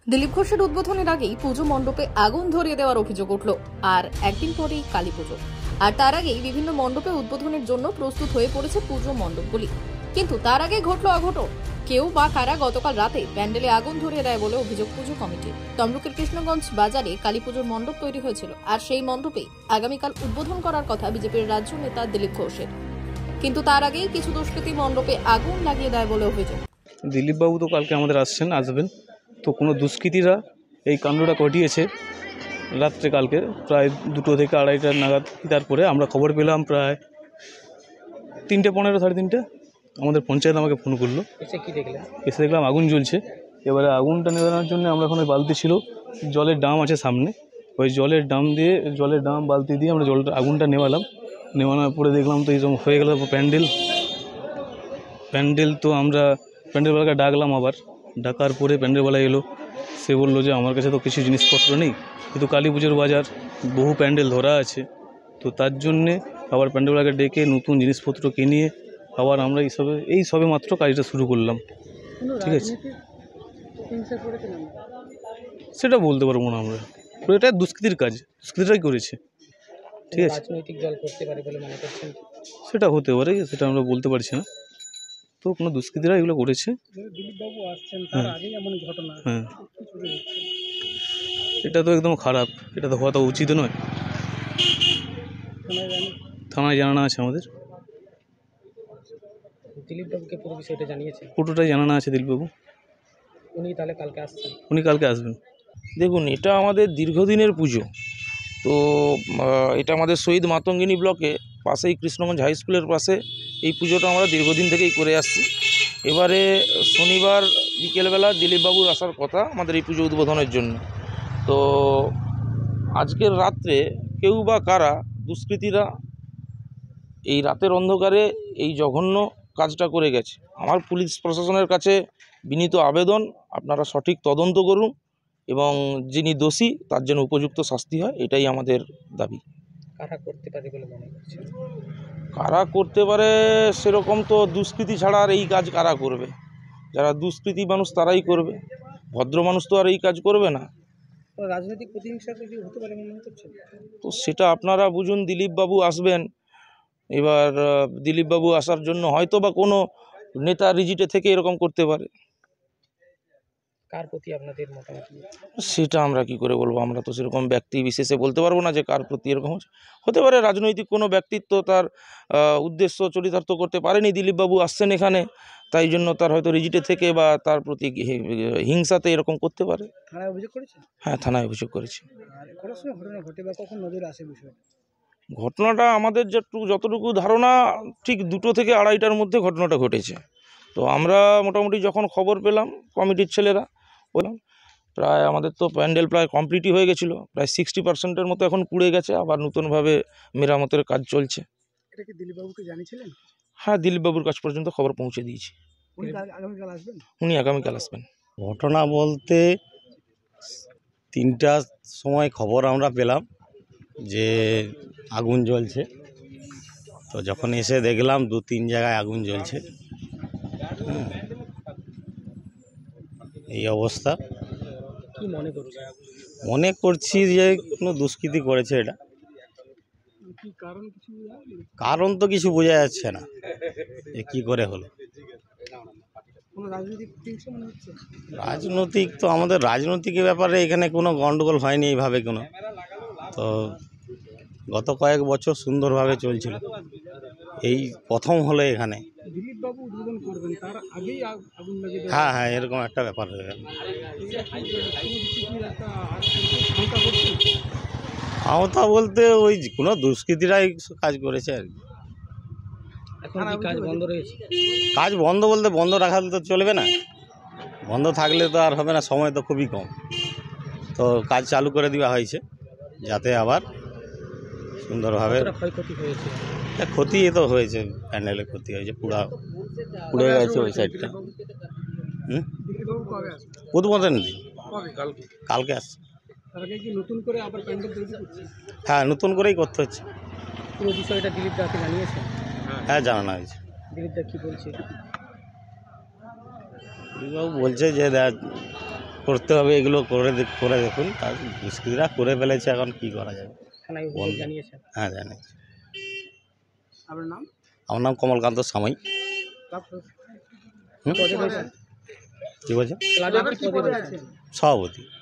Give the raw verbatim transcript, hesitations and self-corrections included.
দিলীপ ঘোষের উদ্বোধনের আগেই পুজো মণ্ডপে আগুন ধরিয়ে দেওয়ার অভিযোগ উঠল। আর একদিন পরেই কালী পুজো, আর তার আগেই বিভিন্ন মণ্ডপে উদ্বোধনের জন্য প্রস্তুত হয়ে পড়েছে পুজো মণ্ডপগুলি। কিন্তু তার আগে ঘটল অঘটন। কেউ বা কারা গতকাল রাতে প্যান্ডেলে আগুন ধরিয়ে দেয় বলে অভিযোগ পুজো কমিটির। তমলুকের কৃষ্ণগঞ্জ বাজারে কালী পুজোর মণ্ডপ তৈরি হয়েছিল, আর সেই মণ্ডপেই আগামীকাল উদ্বোধন করার কথা বিজেপির রাজ্য নেতা দিলীপ ঘোষের। কিন্তু তার আগেই কিছু দুষ্কৃতী মণ্ডপে আগুন লাগিয়ে দেয় বলে অভিযোগ। দিলীপ বাবু তো কালকে আমাদের আসছেন আসবেন তো কোনো দুষ্কৃতীরা এই কাণ্ডটা ঘটিয়েছে রাত্রে, কালকে প্রায় দুটো থেকে আড়াইটার নাগাদ। তারপরে আমরা খবর পেলাম প্রায় তিনটে পনেরো সাড়ে তিনটে আমাদের পঞ্চায়েত আমাকে ফোন করলো। এসে কি দেখলাম এসে দেখলাম আগুন জ্বলছে। এবারে আগুনটা নেভানোর জন্য আমরা এখন ওই বালতি ছিল, জলের ড্রাম আছে সামনে, ওই জলের ড্রাম দিয়ে জলের ড্রাম বালতি দিয়ে আমরা জলটা আগুনটা নেভালাম। নেভানোর পরে দেখলাম তো এইসব হয়ে গেল প্যান্ডেল প্যান্ডেল তো আমরা প্যান্ডেলওয়ালাকে ডাকলাম, আবার ডাকার পরে প্যান্ডেলওয়ালা এলো। সে বললো যে আমার কাছে তো কিছু জিনিসপত্র নেই, কিন্তু কালী পুজোর বাজার বহু প্যান্ডেল ধরা আছে, তো তার জন্যে আবার প্যান্ডেলওয়ালাকে ডেকে নতুন জিনিসপত্র কিনিয়ে আবার আমরা এই সবে এই সবে মাত্র কাজটা শুরু করলাম। ঠিক আছে, সেটা বলতে পারবো না আমরা, তো এটা দুষ্কৃতির কাজ, দুষ্কৃতিরাই করেছে। ঠিক আছে, রাজনৈতিক দল করতে পারে বলে মনে করছেন? সেটা হতে পারে, সেটা আমরা বলতে পারছি না। তো কোনো দুষ্কৃতীরা এগুলো করেছে। হ্যাঁ, এটা তো একদম খারাপ, এটা তো হওয়া তো উচিত নয়। থানায় জানানো আছে আমাদের। দিলীপবাবুকে পুরো বিষয়টা জানিয়েছে? পুরোটাই জানানো আছে দিলীপবাবু। উনি তাহলে কালকে আসছেন? উনি কালকে আসবেন। দেখুন, এটা আমাদের দীর্ঘদিনের পুজো, তো এটা আমাদের শহীদ মাতঙ্গিনী ব্লকে পাশেই কৃষ্ণগঞ্জ হাই স্কুলের পাশে এই পুজোটা আমরা দীর্ঘদিন থেকেই করে আসছি। এবারে শনিবার বিকেলবেলা দিলীপবাবুর আসার কথা আমাদের এই পুজো উদ্বোধনের জন্য। তো আজকের রাত্রে কেউ বা কারা দুষ্কৃতীরা এই রাতের অন্ধকারে এই জঘন্য কাজটা করে গেছে। আমার পুলিশ প্রশাসনের কাছে বিনীত আবেদন, আপনারা সঠিক তদন্ত করুন এবং যিনি দোষী তার জন্য উপযুক্ত শাস্তি হয়, এটাই আমাদের দাবি। কারা করতে পারে বলে মনে করছেন? কারা করতে পারে সেরকম তো দুষ্কৃতী ছাড়া আর এই কাজ কারা করবে? যারা দুষ্কৃতী মানুষ তারাই করবে, ভদ্র মানুষ তো আর এই কাজ করবে না। রাজনৈতিক প্রতিহিংসা কিছু হতে পারে মনে করছেন? তো সেটা আপনারা বুঝুন। দিলীপবাবু আসবেন, এবার দিলীপবাবু আসার জন্য হয়তো বা কোনো নেতা রিজিটে থেকে এরকম করতে পারে। কার প্রতি আপনাদের মতামত? সেটা আমরা কি করে বলবো? আমরা তো সেরকম ব্যক্তি বিশেষে বলতে পারবো না যে কার প্রতি এরকম হতে পারে। রাজনৈতিক কোনো ব্যক্তিত্ব তার উদ্দেশ্য চরিতার্থ করতে পারেনি। দিলীপবাবু আসছেন এখানে, তাই জন্য তার হয়তো রিজিটে থেকে বা তার প্রতি হিংসাতে এরকম করতে পারে। থানায় অভিযোগ করেছেন? হ্যাঁ, থানায় অভিযোগ করেছি। ঘটনা ঘটে বা কখন নজরে আসে বিষয়? ঘটনাটা আমাদের যতটুকু যতটুকু ধারণা ঠিক দুটো থেকে আড়াইটার মধ্যে ঘটনাটা ঘটেছে। তো আমরা মোটামুটি যখন খবর পেলাম কমিটির ছেলেরা বললাম, প্রায় আমাদের তো প্যান্ডেল প্রায় কমপ্লিটই হয়ে গেছিলো, প্রায় সিক্সটি পার্সেন্টের মতো এখন পুড়ে গেছে, আবার নতুনভাবে মেরামতের কাজ চলছে। এটা কি দিলীপবাবুকে জানিয়েছিলেন? হ্যাঁ, দিলীপবাবুর কাছ পর্যন্ত খবর পৌঁছে দিয়েছি। উনি আগামীকাল আসবেন? উনি আগামীকাল আসবেন। ঘটনা বলতে তিনটার সময় খবর আমরা পেলাম যে আগুন জ্বলছে, তো যখন এসে দেখলাম দু তিন জায়গায় আগুন জ্বলছে। হ্যাঁ, এই অবস্থা। কি মনে করছেন? মনে করছি যে কোনো দুষ্কৃতি করেছে। এটা কারণ তো কিছু বোঝা যাচ্ছে না যে কী করে হলো। রাজনৈতিক তো আমাদের রাজনৈতিক ব্যাপারে এখানে কোনো গন্ডগোল হয়নি এইভাবে কোনো। তো গত কয়েক বছর সুন্দরভাবে চলছিল, এই প্রথম হলো এখানে। হ্যাঁ হ্যাঁ, এরকম একটা ব্যাপার হয়ে গেল। আওতা বলতে ওই কোনো দুষ্কৃতীরাই কাজ করেছে আর কি। কাজ বন্ধ রয়েছে? কাজ বন্ধ বলতে বন্ধ রাখালে তো চলবে না, বন্ধ থাকলে তো আর হবে না, সময় তো খুবই কম। তো কাজ চালু করে দেওয়া হয়েছে যাতে আবার সুন্দরভাবে। ক্ষয়ক্ষতি হয়েছে? ক্ষতি তো হয়েছে, প্যান্ডেলের ক্ষতি হয়েছে, পুরা পুড়ে গেছে ওই সাইডটা। হুম, উদ্বোধন দিন কালকে আসছে। হ্যাঁ, নতুন করেই করতে হচ্ছে। পুরো বিষয়টা দিলীপ দাকে জানিয়েছেন? হ্যাঁ, জানানো হয়েছে। দিলীপ দা কি বলছে? দিলীপবাবু বলছে যে করতে হবে, এগুলো করে দে- করে দেখুন। আর দুষ্কৃতীরা করে ফেলেছে, এখন কি করা যাবে। থানায় অভিযোগ বন্ধ। জানিয়েছেন? হ্যাঁ জানি। আপনার নাম? আমার নাম কমলকান্ত সামাই। হুম? পদে রয়েছেন? কি বলছেন? ক্লাবে কি পদে রয়েছেন? সভাপতি।